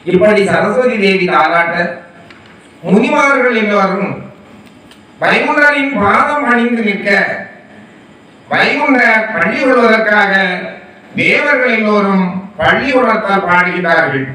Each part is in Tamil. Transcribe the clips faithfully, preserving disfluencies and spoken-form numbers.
இப்படி சரஸ்வதி தேவி தாராட்ட முனிமார்கள் எல்லோரும் வைகுண்டரின் பாதம் அணிந்து நிற்க வைகுண்ட பள்ளி கொள்வதற்காக தேவர்கள் எல்லோரும் பள்ளி உணர்த்தால் பாடுகிறார்கள்.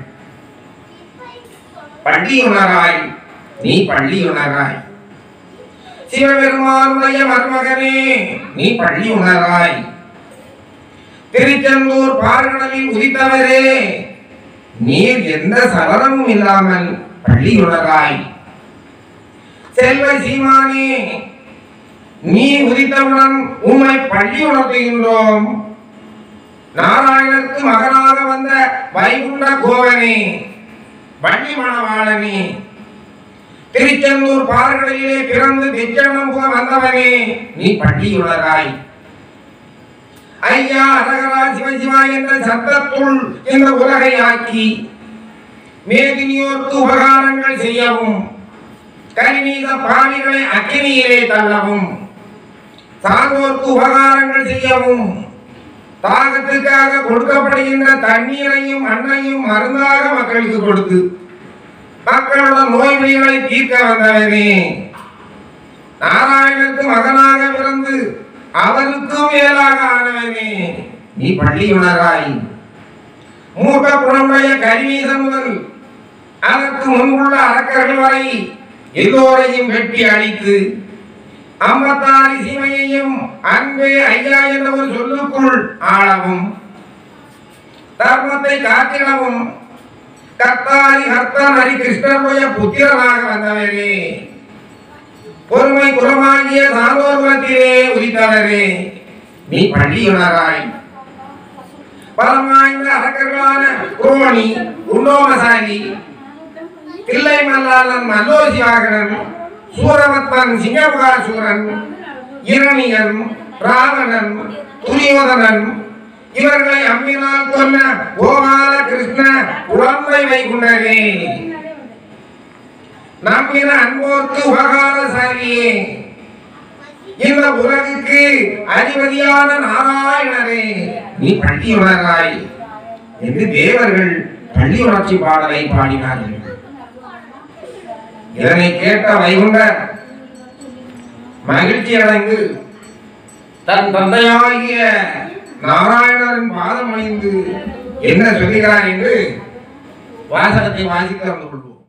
பள்ளி உணராய் நீ பள்ளி உணராய், சிவபெருமானுடைய மருமகனே நீ பள்ளி உணராய், திருச்செந்தூர் பார்கடலில் உதித்தவரே நீர் எந்த சலனமும் இல்லாமல் பள்ளி உணராய், செல்வ சீமானே நீ உதித்தவுடன் உம்மை பள்ளி உணர்த்துகின்றோம். நாராயணருக்கு மகனாக வந்த வைகுண்ட கோவனே வள்ளி மணவாளனே, திருச்செந்தூர் பார்கடலிலே பிறந்து திச்சனம் போக வந்தவனே நீ பள்ளி உணராய். ஐயா அரகரா சிவசிவா என்ற சத்தத்துள் இந்த உலகை ஆக்கி மேதினியோர்க்கு உபகாரங்கள் செய்யவும் கரிமீத பாவிகளை அக்கினியிலே தள்ளவும் சார்ந்தோர்க்கு உபகாரங்கள் செய்யவும் தாகத்துக்காக கொடுக்கப்படுகின்ற தண்ணீரையும் அன்னையும் மருந்தாக மக்களுக்கு கொடுத்து மக்களோட நோய் நொடிகளை தீர்க்க வந்தவனே, நாராயணனுக்கு மகனாக பிறந்து அவருக்கு மேலாக ஆனவனே நீ பள்ளி உணராய். மூக்க குணமுடைய கரிமீசன் முதல் அதற்கு முன்புள்ள அரக்கர்கள் வரை எல்லோரையும் வெட்டி அழித்து ஐம்பத்தாறு சீமையையும் அன்பே ஐயா என்ற ஒரு சொல்லுக்குள் ஆளவும் தர்மத்தை காத்திடவும் கர்த்தாரி கர்த்தன் ஹரி கிருஷ்ணனுடைய புத்திரனாக வந்தவரே, பொறுமை குலமாகிய சாந்தோர் குலத்திலே உதித்தவரே நீ பள்ளி உணராய். பலமாய்ந்த அரக்கர்களான குரோணி உண்டோமசாலி தில்லை மல்லாளன் மல்லோசிவாகரன் சூரவத்தன் சிங்கமுகாசூரன் இரணியன் ராவணன் துரியோதனன் இவர்களை அம்மினால் கொன்ன கோபால கிருஷ்ண குழந்தை வைகுண்டரே, நம்பின அன்போர்க்கு உபகாரசாலியே, இந்த உலகுக்கு அதிபதியான நாராயணரே நீ பள்ளி உணராய் என்று தேவர்கள் பள்ளி உணர்ச்சி பாடலை பாடினார்கள். இதனை கேட்ட வைகுண்டர் மகிழ்ச்சி அடைந்து தன் தந்தையாகிய நாராயணரின் பாதம் அணிந்து என்ன சொல்கிறார் என்று வாசகத்தை வாசித்து வந்து கொள்வோம்.